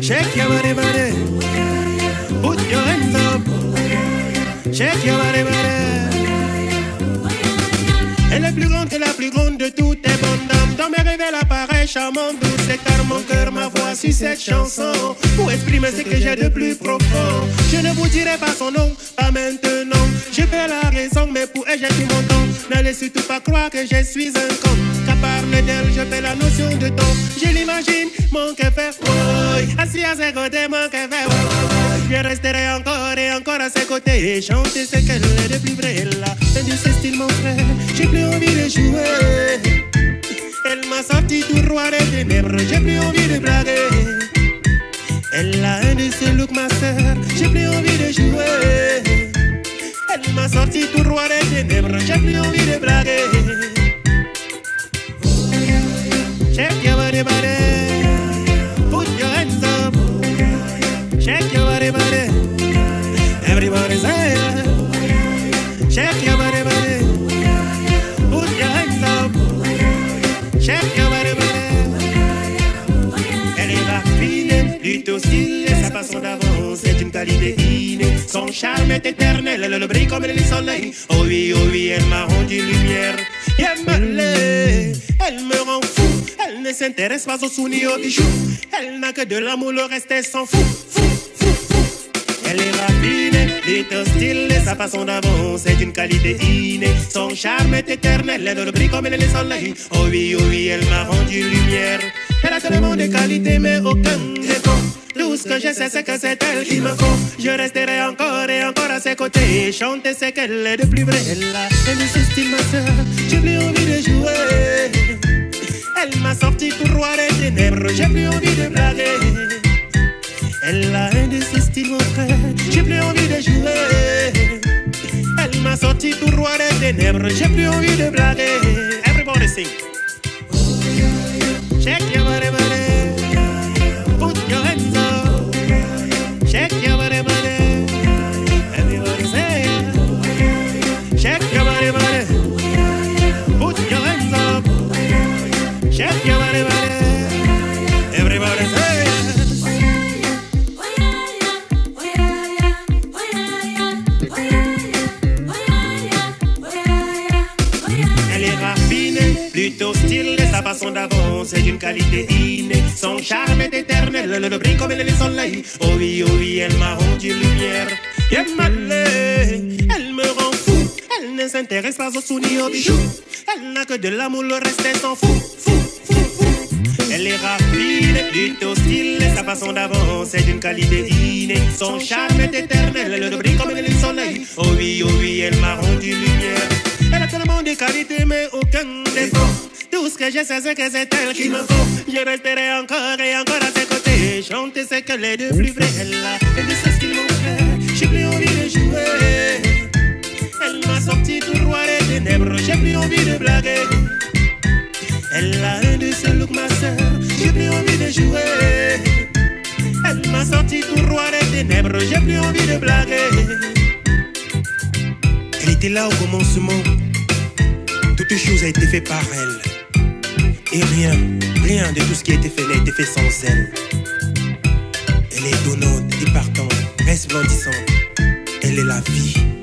Shake your body, body. Put your hands up. Shake your body, body. Elle est plus grande que la plus grande de toutes tes bonnes dames. Dans mes rêves, elle apparaît charmante, douce. C'est car mon cœur, ma voix sur cette chanson pour exprimer ce que j'ai de plus profond. Je ne vous dirai pas son nom, pas maintenant. J'ai fait la raison, mais pour elle, j'ai tout mon temps. N'allez surtout pas croire que je suis un con. Qu'à parler d'elle, je fais la notion de temps. Je l'imagine, mon cœur fait oui. Assis à ses côtés, mon cœur fait oui. Je resterai encore et encore à ses côtés et chanter ce qu'elle est de plus vrai là. Et de ce style, mon frère, j'ai plus envie de jouer. Elle m'a sorti tout droit des ténèbres, j'ai plus envie de blaguer. Elle a un de ses looks, ma soeur, j'ai plus envie de jouer. Elle m'a sorti tout droit des ténèbres, j'ai plus envie de blaguer. Shake your body, body. Put your hands up. Shake your body, body. Everybody's there. Shake your body, body. Put your hands up. Shake your body, body. Elle est raffinée, plutôt stylée, sa façon d'avance est une qualité innée. Son charme est éternel, elle le brille comme le soleil. Oh oui, elle m'a rendu lumière. Elle me rend fou. Elle ne s'intéresse pas aux sous ni aux bijoux. Elle n'a que de l'amour, le reste elle s'en fout. Elle est raffinée, plutôt stylée, sa façon d'avance est d'une qualité innée. Son charme est éternel, elle le brille comme le soleil. Oh oui, elle m'a rendu lumière. Elle a tellement de qualités mais aucun défaut. Tout ce que je sais c'est que c'est elle qui me faut. Je resterai encore et encore à ses côtés et chanter ce qu'elle est de plus vrai. Elle est ce style ma soeur, j'ai plus envie de jouer. Elle m'a sorti tout droit des ténèbres, j'ai plus envie de blaguer. Elle a un de ses styles mon frère, j'ai plus envie de jouer. Elle m'a sorti tout droit des ténèbres, j'ai plus envie de blaguer. Everybody sing. Shake your body, body. Put your hands up. Shake your body, body. Everybody say. Shake your body, body. Put your hands up. Shake your body, body. Everybody say. Elle est raffinée, plutôt stylée, sa façon d'avance est d'une qualité innée. Son charme est éternel, le brille comme le soleil. Oh oui, elle m'a rendu lumière. Elle me rend fou. Elle ne s'intéresse pas aux sous ni aux bijoux. Elle n'a que de l'amour, le reste elle s'en fout. Elle est raffinée, plutôt stylée, sa façon d'avance est d'une qualité innée. Son charme est éternel, le brille comme le soleil. Oh oui, elle m'a rendu lumière. Elle a tellement de qualités mais aucun défaut. Tout ce que je sais c'est que c'est elle qui me faut. Je resterai encore et encore à ses côtés et chanter ce qu'elle est de plus vrai. Elle a de ce style mon frère, j'ai plus envie de jouer. Elle m'a sorti tout droit des ténèbres, j'ai plus envie de blaguer. Elle a un de ses looks ma soeur, j'ai plus envie de jouer. Elle m'a sorti tout droit des ténèbres, j'ai plus envie de blaguer. Elle était là au commencement. Toute chose a été faite par elle. Et rien de tout ce qui a été fait n'a été fait sans elle. Elle est donnante et partante, resplendissante. Elle est la vie.